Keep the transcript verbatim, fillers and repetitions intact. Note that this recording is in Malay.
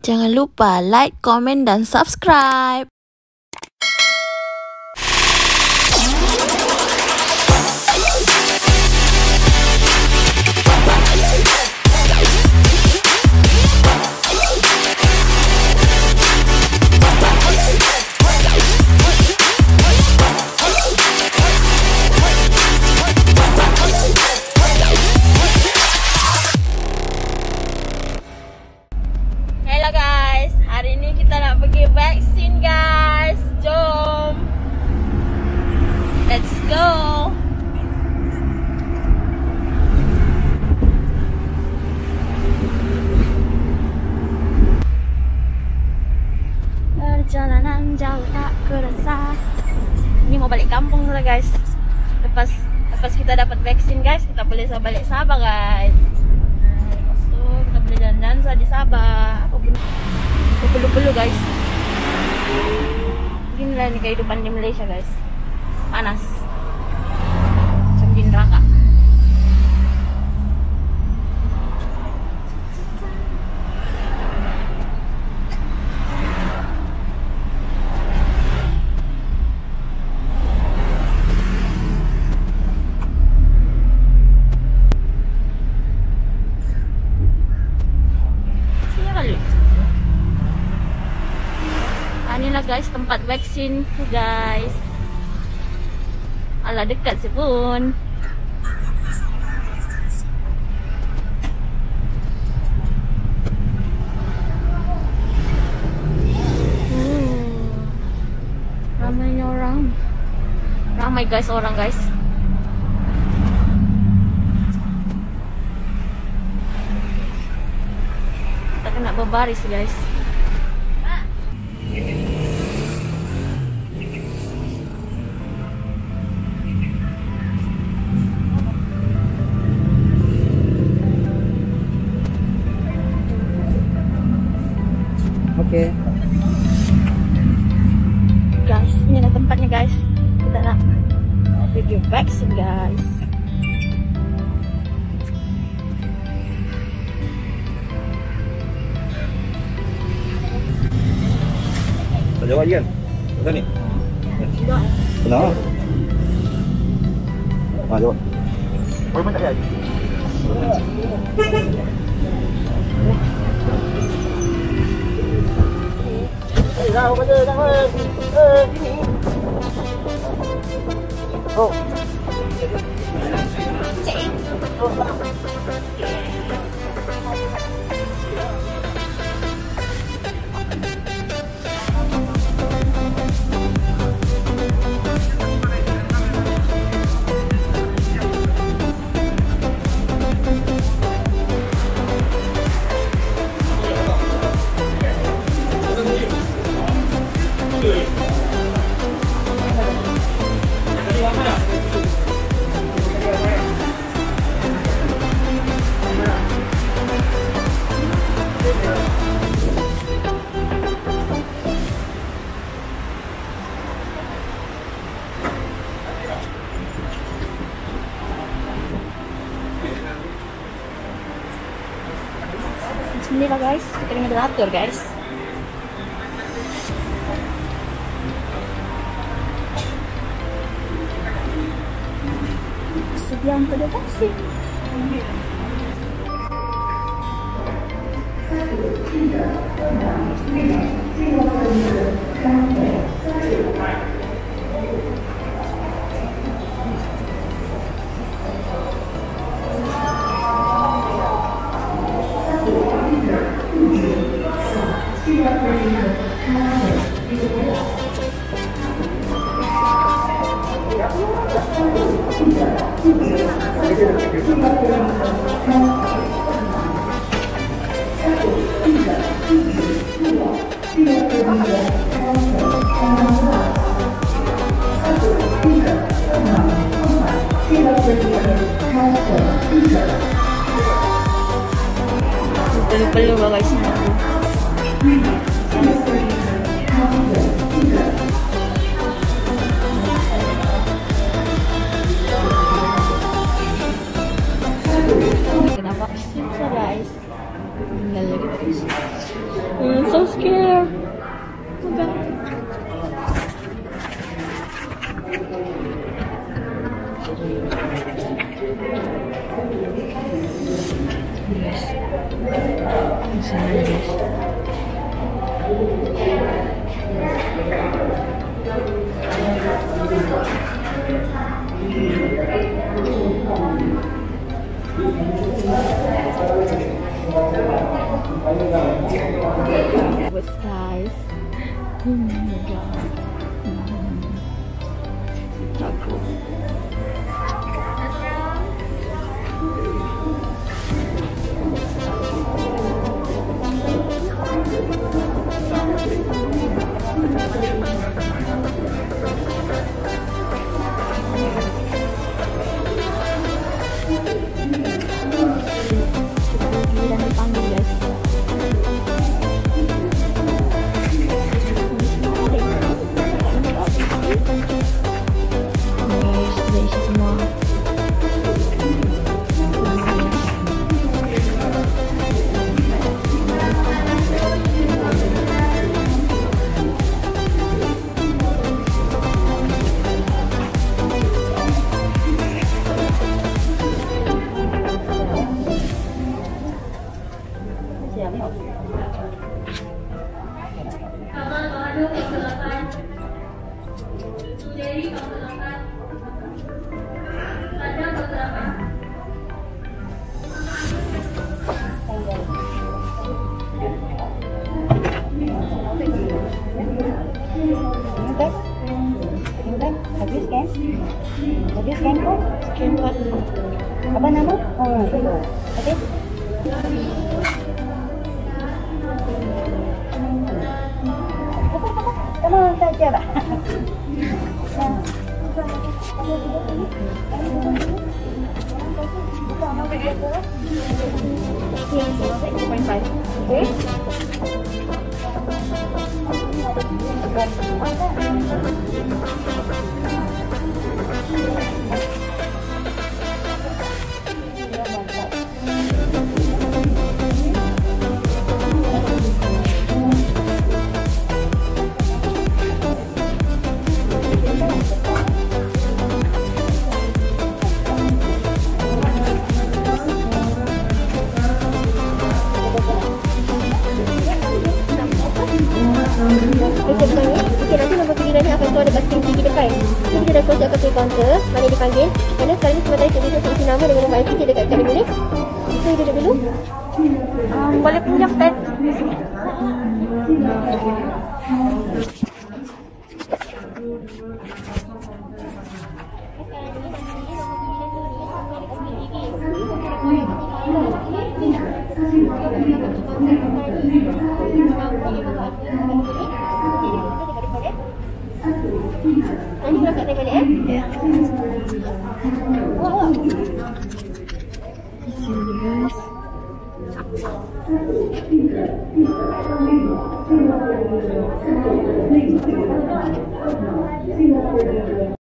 Jangan lupa like, komen, dan subscribe. Hello guys, hari ini kita nak pergi vaksin guys. Jom, let's go. Perjalanan jauh tak kerasa. Ini mau balik kampung lah guys. Lepas lepas kita dapat vaksin guys, kita boleh balik Sabah guys. Lepas tu kita boleh jalan-jalan di Sabah. Apa pun perlu-perlu guys. Inilah ni kehidupan di Malaysia guys. Panas macam di neraka. Inilah guys tempat vaksin tu guys. Alah dekat sih pun. Hmm. Ramainya orang. Ramai guys orang guys. Kita kena berbaris guys. Oke. Guys, ini adalah tempatnya guys. Kita nak pergi vaksin guys. Tak jawab lagi kan? Macam ni? Kenapa? Haa, jawab. Boleh pun tak ada lagi? Eh, dah, apa dia? Jangan. Eh, sini. Oh. Oh, tak. Inilah guys, kita dengan donatur guys. Sediaan pada vaksin. Perlu-perlu guys. Kenapa vaksin guys? Tinggal lagi terus. Hmm. scared. Okay. With guys. Oh my god. Mm. Takut. Dan dipanggil guys. Guys, sudah isi semua. Habis kan? Habis kan kau? Scan buat. Apa nama? Oh, itu. Habis? Kamu saja tak? Okay. Okey, nanti nombor panggilan ni akan keluar dekat screen T V depan. So, kita dah close dekat counter. Mana dipanggil. Kerana sekarang ni sementara kita bisa isi nama dengan nombor I C dekat academy ni. So, duduk dulu. Um, boleh pinjam pen? Nanti kita tengok balik eh? Ya. Awak, awak. Isi dulu guys.